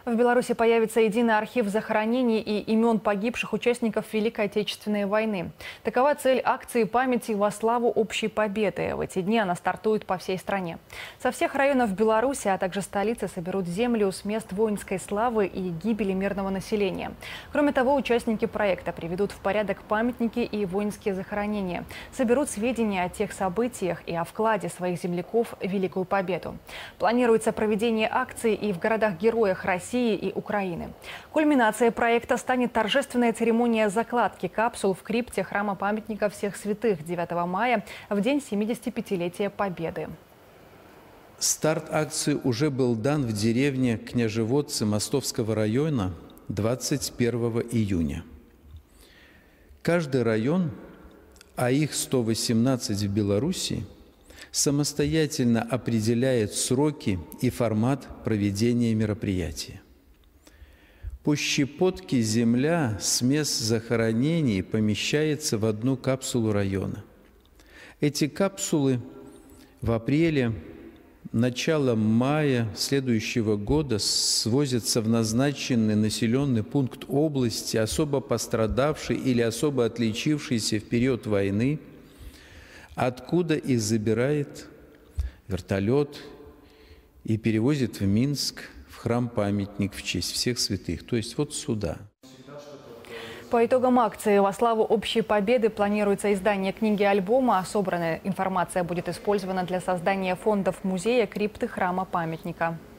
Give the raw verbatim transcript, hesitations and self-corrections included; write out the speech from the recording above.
В Беларуси появится единый архив захоронений и имен погибших участников Великой Отечественной войны. Такова цель акции памяти во славу общей победы. В эти дни она стартует по всей стране. Со всех районов Беларуси, а также столицы соберут землю с мест воинской славы и гибели мирного населения. Кроме того, участники проекта приведут в порядок памятники и воинские захоронения, соберут сведения о тех событиях и о вкладе своих земляков в Великую Победу. Планируется проведение акции и в городах-героях России и Украины. Кульминацией проекта станет торжественная церемония закладки капсул в крипте храма памятника всех святых девятого мая в день семидесятипятилетия Победы. Старт акции уже был дан в деревне Княжеводцы Мостовского района двадцать первого июня. Каждый район, а их сто восемнадцать в Беларуси, самостоятельно определяет сроки и формат проведения мероприятия. По щепотке земля с мест захоронений помещается в одну капсулу района. Эти капсулы в апреле, начало мая следующего года свозятся в назначенный населенный пункт области, особо пострадавший или особо отличившийся в период войны, откуда их забирает вертолет и перевозит в Минск, в храм-памятник в честь всех святых, то есть вот сюда. По итогам акции во славу общей победы планируется издание книги-альбома. Собранная информация будет использована для создания фондов музея, крипты, храма, памятника.